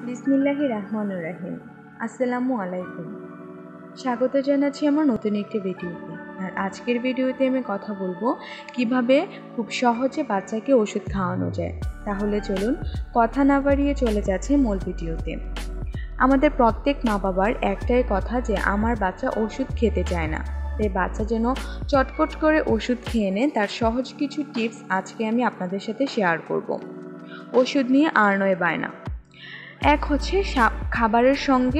বিসমিল্লাহির রহমানির রহিম। আসসালামু আলাইকুম। স্বাগত জানাচ্ছি আমার নতুন একটি ভিডিওতে। আর আজকের ভিডিওতে আমি কথা বলবো কিভাবে খুব সহজে বাচ্চাকে ওষুধ খাওয়ানো যায়। তাহলে চলুন কথা না বাড়িয়ে চলে যাচ্ছে মূল ভিডিওতে। আমাদের প্রত্যেক মা বাবার একটাই কথা যে আমার বাচ্চা ওষুধ খেতে চায় না, তাই বাচ্চা যেন চটপট করে ওষুধ খেয়ে নেয় তার সহজ কিছু টিপস আজকে আমি আপনাদের সাথে শেয়ার করব। ওষুধ নিয়ে আর নয় বায়না। এক হচ্ছে খাবারের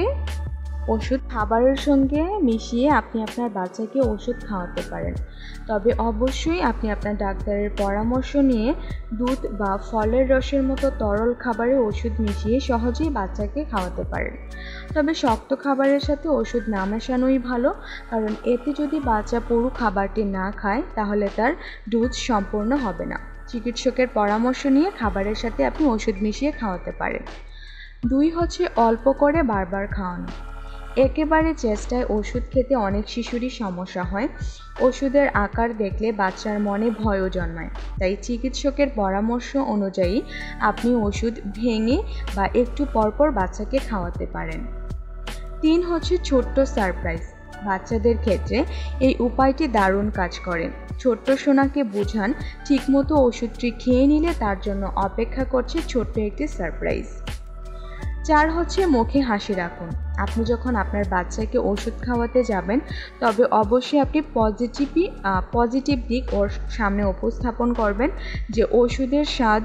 সঙ্গে মিশিয়ে আপনি আপনার বাচ্চাকে ওষুধ খাওয়াতে পারেন, তবে অবশ্যই আপনি আপনার ডাক্তারের পরামর্শ নিয়ে দুধ বা ফলের রসের মতো তরল খাবারে ওষুধ মিশিয়ে সহজেই বাচ্চাকে খাওয়াতে পারেন। তবে শক্ত খাবারের সাথে ওষুধ না মেশানোই ভালো, কারণ এতে যদি বাচ্চা পুরো খাবারটি না খায় তাহলে তার ডোজ সম্পূর্ণ হবে না। চিকিৎসকের পরামর্শ নিয়ে খাবারের সাথে আপনি ওষুধ মিশিয়ে খাওয়াতে পারেন। 2 হচ্ছে অল্প করে বারবার খাওয়ানো। একেবারে চেষ্টায় ওষুধ খেতে অনেক শিশুরই সমস্যা হয়। ওষুধের আকার দেখলে বাচ্চার মনে ভয়ও জন্মায়, তাই চিকিৎসকের পরামর্শ অনুযায়ী আপনি ওষুধ ভেঙে বা একটু পরপর বাচ্চাকে খাওয়াতে পারেন। 3 হচ্ছে ছোট্ট সারপ্রাইজ। বাচ্চাদের ক্ষেত্রে এই উপায়টি দারুণ কাজ করে। ছোট্ট সোনাকে বোঝান ঠিকমতো ওষুধটি খেয়ে নিলে তার জন্য অপেক্ষা করছে ছোট্ট একটি সারপ্রাইজ। 4 হচ্ছে মুখে হাসি রাখুন। আপনি যখন আপনার বাচ্চাকে ওষুধ খাওয়াতে যাবেন তবে অবশ্যই আপনি পজিটিভ দিক ওর সামনে উপস্থাপন করবেন যে ওষুধের স্বাদ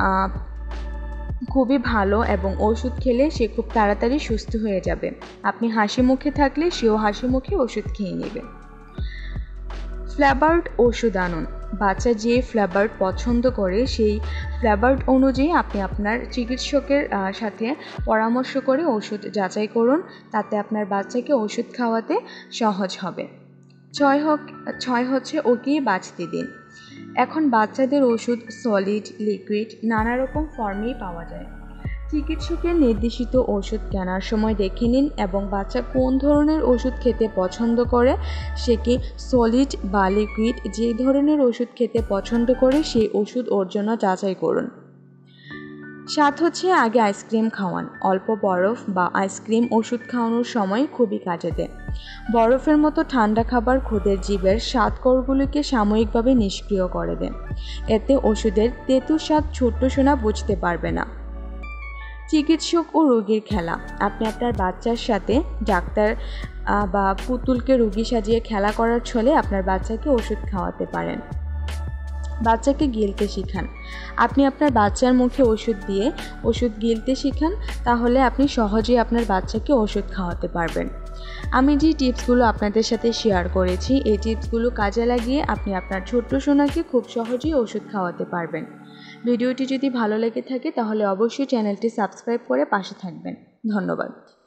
খুবই ভালো এবং ওষুধ খেলে সে খুব তাড়াতাড়ি সুস্থ হয়ে যাবে। আপনি হাসি মুখে থাকলে সেও হাসি মুখে ওষুধ খেয়ে নেবে। ফ্লেভার্ড ওষুধ আনুন। বাচ্চা যে ফ্লেভার্ড পছন্দ করে সেই ফ্লেভার্ড অনুযায়ী আপনি আপনার চিকিৎসকের সাথে পরামর্শ করে ওষুধ যাচাই করুন, তাতে আপনার বাচ্চাকে ওষুধ খাওয়াতে সহজ হবে। 6 হচ্ছে ওকেই বাঁচতে দিন। এখন বাচ্চাদের ওষুধ সলিড, লিকুইড নানা রকম ফর্মেই পাওয়া যায়। চিকিৎসকের নির্দেশিত ওষুধ কেনার সময় দেখে নিন এবং বাচ্চা কোন ধরনের ওষুধ খেতে পছন্দ করে সে কি সলিড বা লিকুইড যে ধরনের ওষুধ খেতে পছন্দ করে সেই ওষুধ ওর জন্য যাচাই করুন। 7 হচ্ছে আগে আইসক্রিম খাওয়ান। অল্প বরফ বা আইসক্রিম ওষুধ খাওয়ানোর সময় খুবই কাজে দেয়। বরফের মতো ঠান্ডা খাবার খুদের জীবের স্বাদকরগুলিকে সাময়িকভাবে নিষ্ক্রিয় করে দেয়। এতে ওষুধের তেতো স্বাদ ছোট্ট সোনা বুঝতে পারবে না। চিকিৎসক ও রোগীর খেলা। আপনি আপনার বাচ্চার সাথে ডাক্তার বা পুতুলকে রোগী সাজিয়ে খেলা করার ছলে আপনার বাচ্চাকে ওষুধ খাওয়াতে পারেন। বাচ্চাকে গিলতে শিখান। আপনি আপনার বাচ্চার মুখে ওষুধ দিয়ে ওষুধ গিলতে শিখান, তাহলে আপনি সহজেই আপনার বাচ্চাকে ওষুধ খাওয়াতে পারবেন। আমি যে টিপসগুলো আপনাদের সাথে শেয়ার করেছি এই টিপসগুলো কাজে লাগিয়ে আপনি আপনার ছোট্ট সোনাকে খুব সহজেই ওষুধ খাওয়াতে পারবেন। ভিডিওটি যদি ভালো লেগে থাকে তাহলে অবশ্যই চ্যানেলটি সাবস্ক্রাইব করে পাশে থাকবেন। ধন্যবাদ।